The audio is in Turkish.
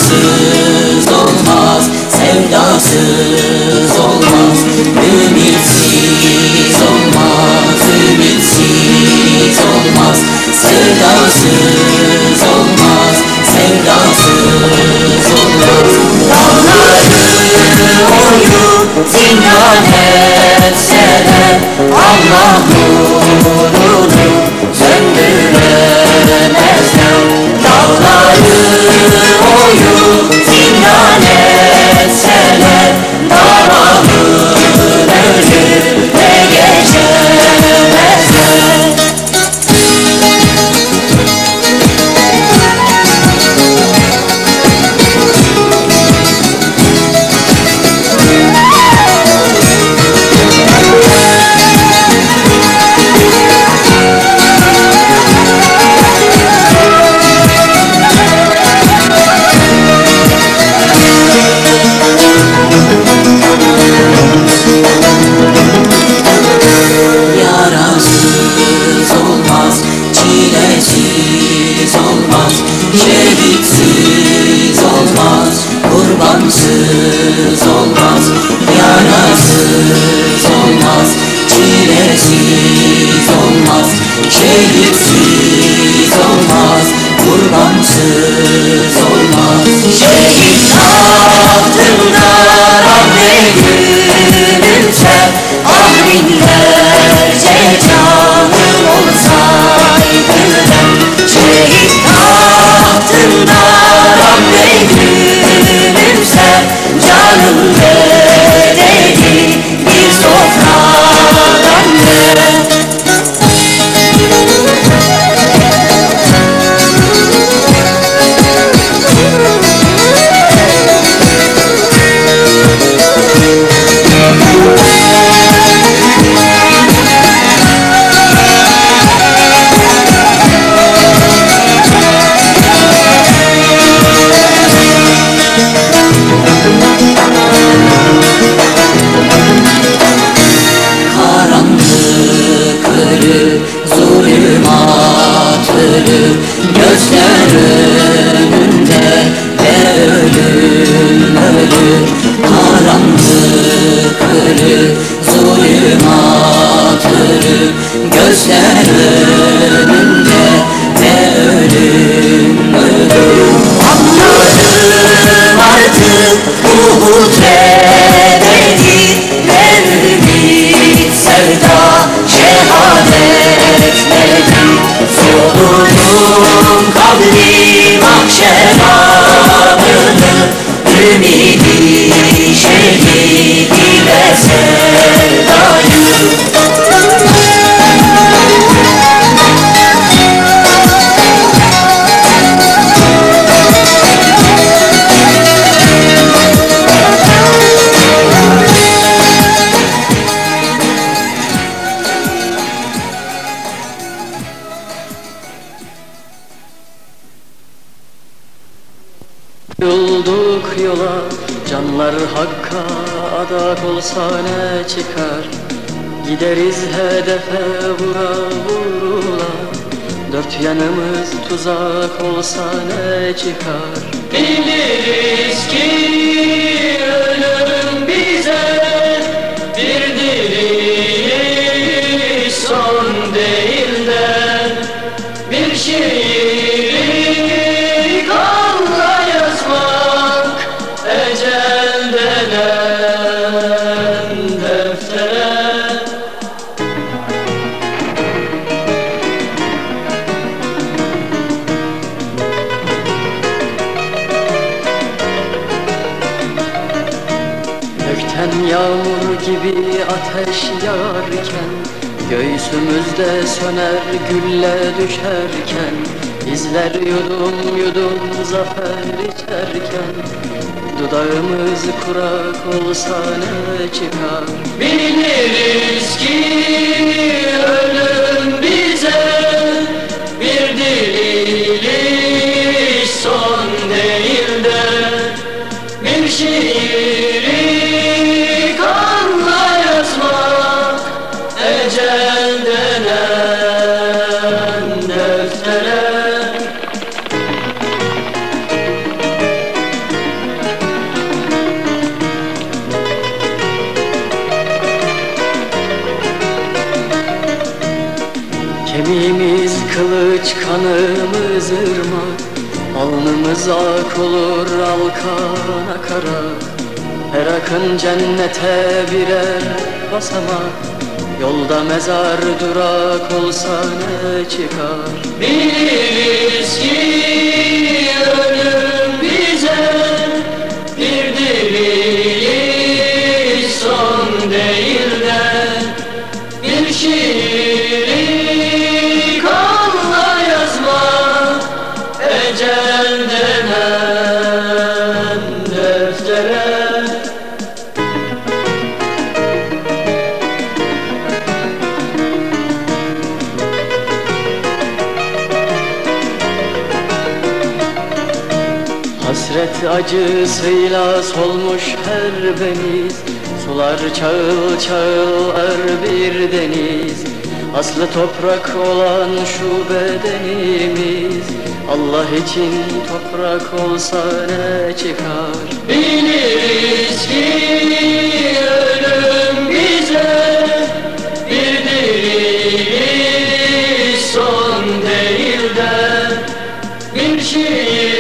Sevdasız olmaz, sevdasız olmaz. Ümitsiz olmaz, ümitsiz olmaz. Sevdasız olmaz, sevdasız olmaz. Dağları oyup zindan etseler, Allah nurunu söndüremezler. Dağları oyup zindan etseler, dağların önüne geçemezler. Yarasız olmaz, çilesiz olmaz, şehitsiz olmaz, kurbansız olmaz. Yarasız olmaz, çilesiz olmaz, şehitsiz olmaz, kurbansız olmaz. Şehit tahtında Rabbe gülümser, ah binlerce canım olsaydı ben. Şehit tahtında Rabbe gülümser, canım bedeli bir sofradan ver. Karanlık ölü, zulümat ölü, gözler önünde ve ölüm ölü. Karanlık ölü, zulümat ölü, gözler önünde ve ölüm ölü. Anladım artık Uhud ebedi, mevlid sevda şehadet nedir? Soludum kabri mahşer anını, ümidi şehidi ve sevdayı. Yolduk yola, canlar hakka adak olsa ne çıkar? Gideriz hedefe vura vurula, dört yanımız tuzak olsa ne çıkar? Biliriz ki ölüm bize bir diriliş son değil de bir şiiri kanla yazmak, ecel denen deftere. Gökten yağmur gibi ateş yağarken, göğsümüzde söner gülle düşerken, bizler yudum yudum zafer içerken, dudağımız kurak olsa ne çıkar? Biliriz ki ölüm bize bir diriliş son değil de bir şiiri kanla yazmak, ecel denen deftere. Kanımız ak olur alkan akarak, her akın cennete birer basamak. Yolda mezar durak olsa ne çıkar? Biliriz ki ölüm bize bir diriliş son değil de bir şiiri kanla yazmak, ecel denen deftere. Hasret acısıyla solmuş her beniz, sular çağıl çağılar bir deniz. Aslı toprak olan şu bedenimiz, Allah için toprak olsa ne çıkar? Biliriz ki ölüm bize bir diriliş son değil de bir şiir